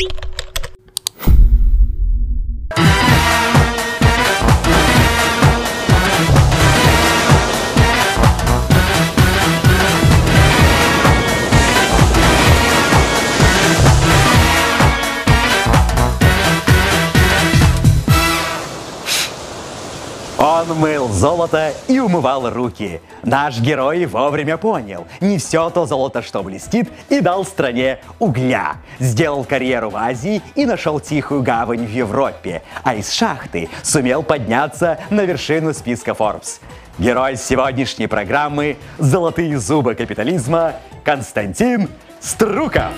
Он мыл золото и умывал руки. Наш герой вовремя понял, не все то золото, что блестит, и дал стране угля. Сделал карьеру в Азии и нашел тихую гавань в Европе, а из шахты сумел подняться на вершину списка Forbes. Герой сегодняшней программы «Золотые зубы капитализма» Константин Струков.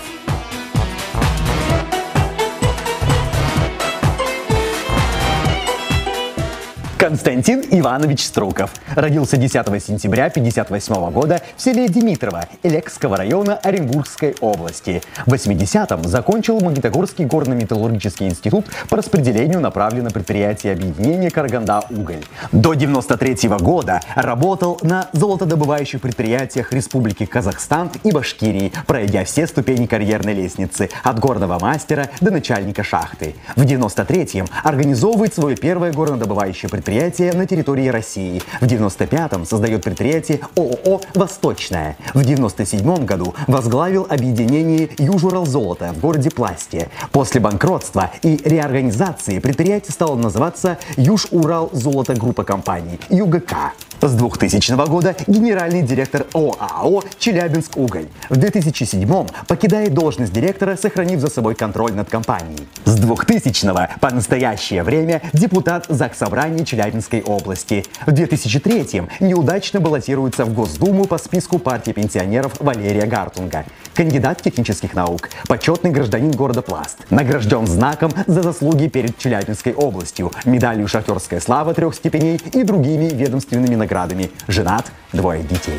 Константин Иванович Струков родился 10 сентября 1958 года в селе Димитрово Элекского района Оренбургской области. В 80-м закончил Магнитогорский горно-металлургический институт по распределению направлен на предприятие объединения «Караганда-Уголь». До 93-го года работал на золотодобывающих предприятиях Республики Казахстан и Башкирии, пройдя все ступени карьерной лестницы от горного мастера до начальника шахты. В 93-м организовывает свое первое горнодобывающее предприятие на территории России. В 95-м создает предприятие ООО «Восточное». В 97-м году возглавил объединение «Южуралзолото» в городе Пласте. После банкротства и реорганизации предприятие стало называться «Юж-Урал-Золото Группа компаний» ЮГК. С 2000 года генеральный директор ОАО «Челябинск-Уголь». В 2007-м покидает должность директора, сохранив за собой контроль над компанией. С 2000-го по настоящее время депутат Заксобрания Челябинской области. В 2003-м неудачно баллотируется в Госдуму по списку партии пенсионеров Валерия Гартунга. Кандидат технических наук, почетный гражданин города Пласт. Награжден знаком за заслуги перед Челябинской областью, медалью «Шахтерская слава» 3 степеней и другими ведомственными наградами. Женат, 2 детей.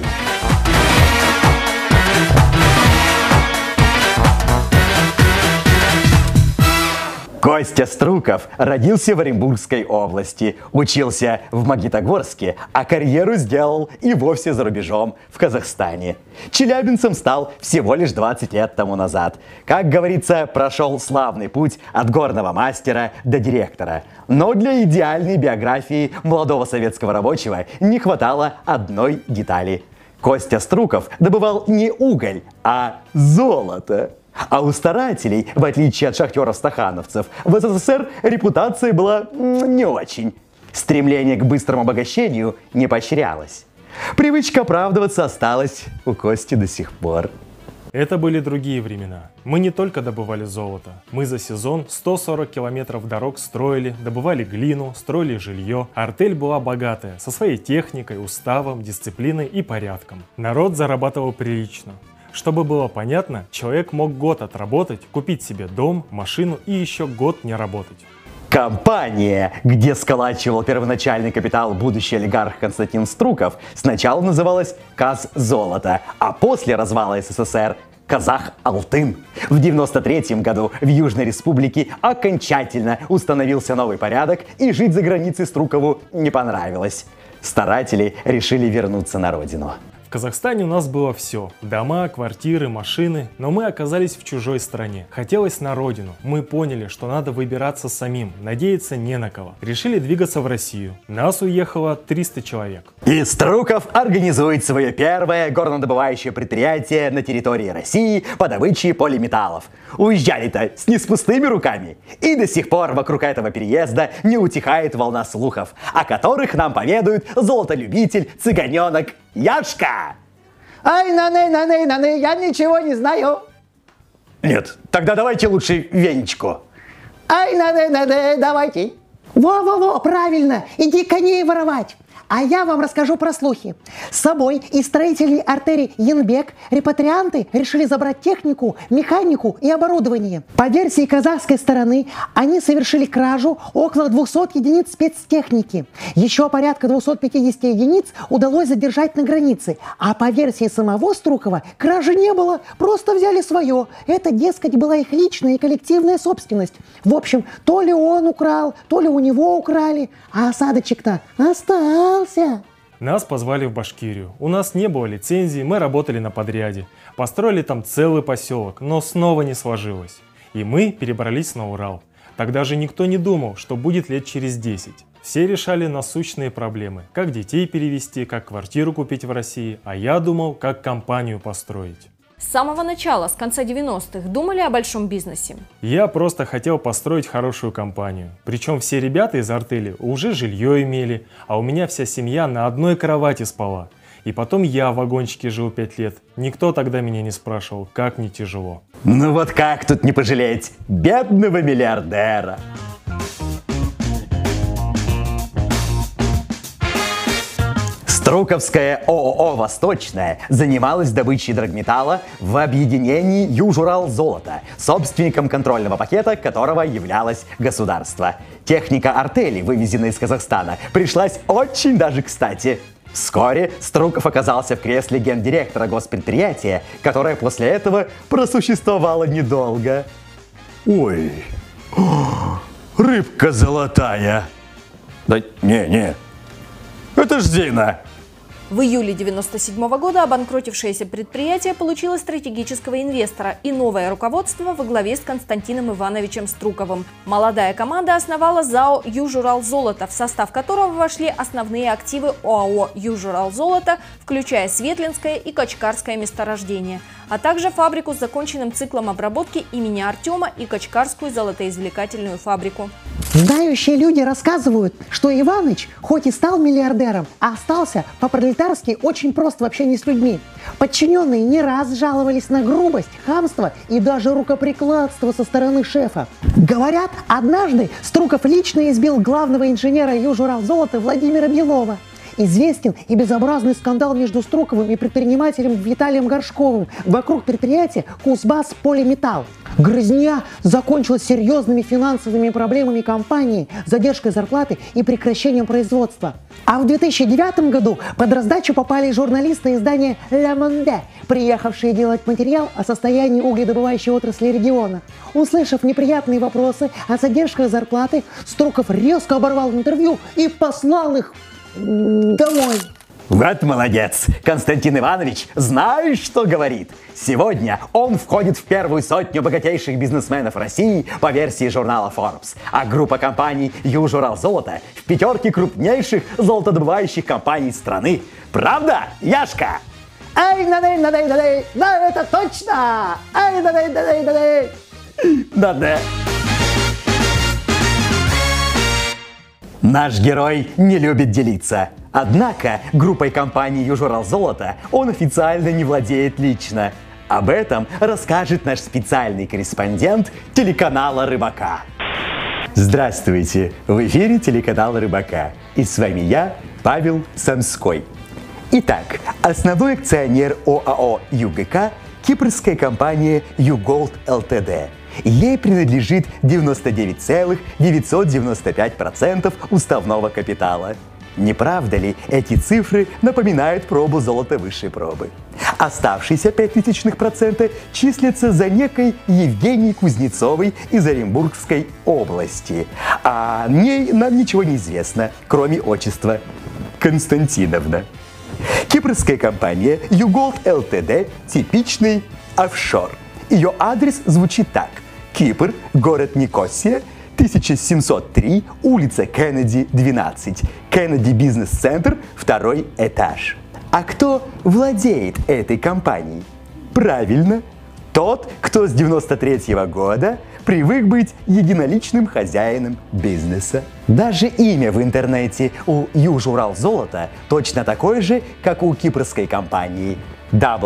Костя Струков родился в Оренбургской области, учился в Магнитогорске, а карьеру сделал и вовсе за рубежом, в Казахстане. Челябинцем стал всего лишь 20 лет тому назад. Как говорится, прошел славный путь от горного мастера до директора. Но для идеальной биографии молодого советского рабочего не хватало одной детали. Костя Струков добывал не уголь, а золото. А у старателей, в отличие от шахтеров-стахановцев, в СССР репутация была не очень. Стремление к быстрому обогащению не поощрялось. Привычка оправдываться осталась у Кости до сих пор. Это были другие времена. Мы не только добывали золото. Мы за сезон 140 километров дорог строили, добывали глину, строили жилье. Артель была богатая, со своей техникой, уставом, дисциплиной и порядком. Народ зарабатывал прилично. Чтобы было понятно, человек мог год отработать, купить себе дом, машину и еще год не работать. Компания, где сколачивал первоначальный капитал будущий олигарх Константин Струков, сначала называлась «Каззолото», а после развала СССР «Казах-Алтын». В 1993 году в Южной Республике окончательно установился новый порядок, и жить за границей Струкову не понравилось. Старатели решили вернуться на родину. В Казахстане у нас было все. Дома, квартиры, машины. Но мы оказались в чужой стране. Хотелось на родину. Мы поняли, что надо выбираться самим. Надеяться не на кого. Решили двигаться в Россию. Нас уехало 300 человек. И Струков организует свое первое горнодобывающее предприятие на территории России по добыче полиметаллов. Уезжали-то с не с пустыми руками. И до сих пор вокруг этого переезда не утихает волна слухов, о которых нам поведают золотолюбитель, цыганенок Яшка. Ай, наны, я ничего не знаю. Нет, тогда давайте лучше венечку. Ай, наны, давайте. Во, правильно, иди коней воровать. А я вам расскажу про слухи. С собой из строительной артерии Янбек репатрианты решили забрать технику, механику и оборудование. По версии казахской стороны, они совершили кражу около 200 единиц спецтехники. Еще порядка 250 единиц удалось задержать на границе. А по версии самого Струкова, кражи не было, просто взяли свое. Это, дескать, была их личная и коллективная собственность. В общем, то ли он украл, то ли у него украли, а осадочек-то остался. Нас позвали в Башкирию. У нас не было лицензии, мы работали на подряде. Построили там целый поселок, но снова не сложилось. И мы перебрались на Урал. Тогда же никто не думал, что будет лет через 10. Все решали насущные проблемы. Как детей перевести, как квартиру купить в России. А я думал, как компанию построить. С самого начала, с конца 90-х, думали о большом бизнесе? Я просто хотел построить хорошую компанию. Причем все ребята из артели уже жилье имели, а у меня вся семья на одной кровати спала. И потом я в вагончике жил 5 лет. Никто тогда меня не спрашивал, как мне тяжело. Ну вот как тут не пожалеть бедного миллиардера? Струковская ООО «Восточная» занималась добычей драгметалла в объединении Южуралзолото, собственником контрольного пакета которого являлось государство. Техника артели, вывезенная из Казахстана, пришлась очень даже кстати. Вскоре Струков оказался в кресле гендиректора госпредприятия, которое после этого просуществовало недолго. Ой, рыбка золотая. Да не, это ж Зина. В июле 1997 года обанкротившееся предприятие получило стратегического инвестора и новое руководство во главе с Константином Ивановичем Струковым. Молодая команда основала ЗАО «Южуралзолото», в состав которого вошли основные активы ОАО «Южуралзолото», включая Светлинское и Качкарское месторождения, а также фабрику с законченным циклом обработки имени Артема и Качкарскую золотоизвлекательную фабрику. Знающие люди рассказывают, что Иваныч хоть и стал миллиардером, а остался по-пролетарски очень прост в общении с людьми. Подчиненные не раз жаловались на грубость, хамство и даже рукоприкладство со стороны шефа. Говорят, однажды Струков лично избил главного инженера Южуралзолото Владимира Белова. Известен и безобразный скандал между Струковым и предпринимателем Виталием Горшковым вокруг предприятия «Кузбасс Полиметалл». Грызня закончилась серьезными финансовыми проблемами компании, задержкой зарплаты и прекращением производства. А в 2009 году под раздачу попали журналисты издания «Le Monde», приехавшие делать материал о состоянии угледобывающей отрасли региона. Услышав неприятные вопросы о задержках зарплаты, Струков резко оборвал интервью и послал их домой. Вот молодец! Константин Иванович знает, что говорит. Сегодня он входит в первую сотню богатейших бизнесменов России по версии журнала Forbes, а группа компаний Южуралзолото в пятерке крупнейших золотодобывающих компаний страны. Правда, Яшка? Ай, надай, да, это точно! Ай, надай. Да. Наш герой не любит делиться. Однако группой компании Южуралзолото он официально не владеет лично. Об этом расскажет наш специальный корреспондент телеканала «Рыбака». Здравствуйте! В эфире телеканала «Рыбака». И с вами я, Павел Самской. Итак, основной акционер ОАО «ЮГК» – кипрская компания «Юголд ЛТД». Ей принадлежит 99,995% уставного капитала. Не правда ли, эти цифры напоминают пробу золота высшей пробы? Оставшиеся 0,05% числятся за некой Евгенией Кузнецовой из Оренбургской области. О ней нам ничего не известно, кроме отчества – Константиновна. Кипрская компания «Юголд ЛТД» – типичный офшор. Ее адрес звучит так: Кипр, город Никосия, 1703, улица Кеннеди, 12. Кеннеди бизнес-центр, 2-й этаж. А кто владеет этой компанией? Правильно, тот, кто с 93-го года привык быть единоличным хозяином бизнеса. Даже имя в интернете у Южуралзолото точно такое же, как у кипрской компании –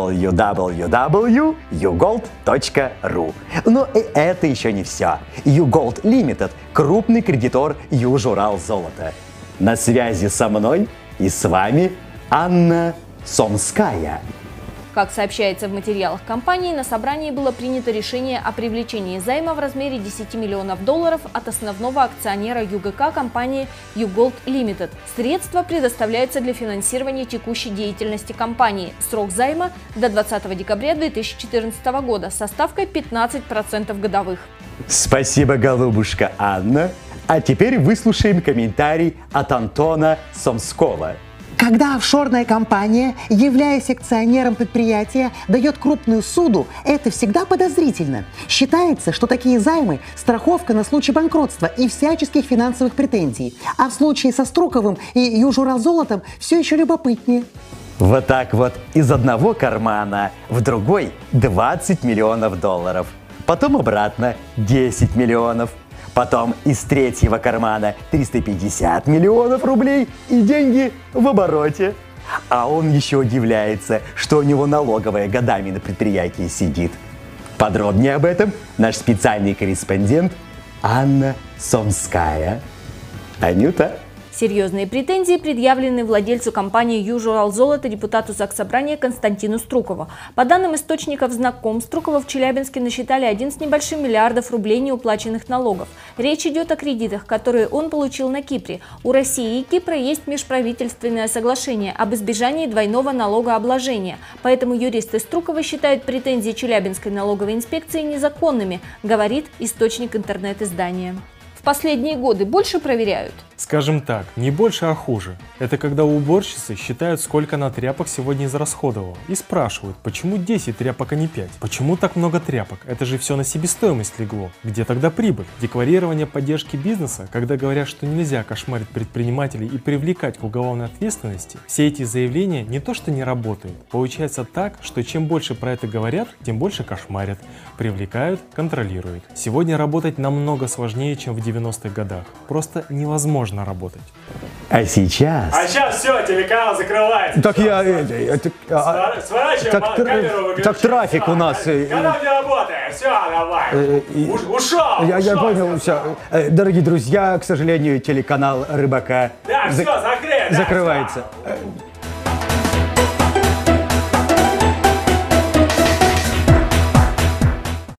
www.ugold.ru. Но и это еще не все. Юголд Limited – крупный кредитор Южуралзолото. На связи со мной и с вами Анна Сомская. Как сообщается в материалах компании, на собрании было принято решение о привлечении займа в размере $10 миллионов от основного акционера ЮГК компании Юголд Limited. Средства предоставляются для финансирования текущей деятельности компании. Срок займа до 20 декабря 2014 года со ставкой 15% годовых. Спасибо, голубушка Анна. А теперь выслушаем комментарий от Антона Сомского. Когда офшорная компания, являясь акционером предприятия, дает крупную суду, это всегда подозрительно. Считается, что такие займы – страховка на случай банкротства и всяческих финансовых претензий. А в случае со Струковым и Южуралзолотом все еще любопытнее. Вот так вот из одного кармана в другой 20 миллионов долларов. Потом обратно 10 миллионов. Потом из третьего кармана 350 миллионов рублей и деньги в обороте. А он еще удивляется, что у него налоговая годами на предприятии сидит. Подробнее об этом наш специальный корреспондент Анна Сомская. Анюта. Серьезные претензии предъявлены владельцу компании «Южуралзолото» депутату Заксобрания Константину Струкову. По данным источников знаком, Струкову в Челябинске насчитали 1 с небольшим миллиардов рублей неуплаченных налогов. Речь идет о кредитах, которые он получил на Кипре. У России и Кипра есть межправительственное соглашение об избежании двойного налогообложения. Поэтому юристы Струкова считают претензии Челябинской налоговой инспекции незаконными, говорит источник интернет-издания. В последние годы больше проверяют? Скажем так, не больше, а хуже. Это когда уборщицы считают, сколько она тряпок сегодня израсходовала, и спрашивают, почему 10 тряпок, а не 5? Почему так много тряпок? Это же все на себестоимость легло. Где тогда прибыль? Декларирование поддержки бизнеса, когда говорят, что нельзя кошмарить предпринимателей и привлекать к уголовной ответственности, все эти заявления не то что не работают. Получается так, что чем больше про это говорят, тем больше кошмарят, привлекают, контролируют. Сегодня работать намного сложнее, чем в 90-х годах. Просто невозможно работать. А сейчас... А сейчас все, телеканал закрывается. Так я... Сворачиваем камеру, выключаем. Так трафик у нас... Канал не работает, все, давай. Ушел. Я понял, все. Дорогие друзья, к сожалению, телеканал Рыбака Да, все, закрыт. закрывается.